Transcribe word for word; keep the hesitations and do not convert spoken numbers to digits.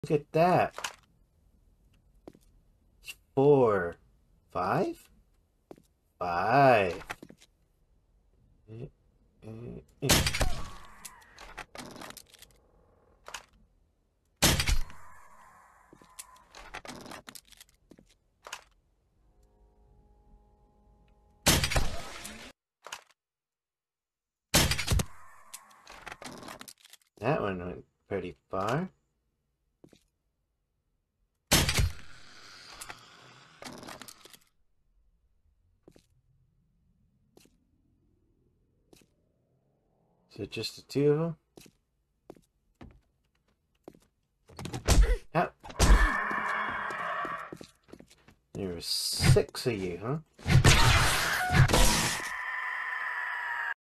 Look at that. Four. Five? Five. Eh, eh, eh. That one went pretty far. So just the two of them? Yep. There were six of you, huh?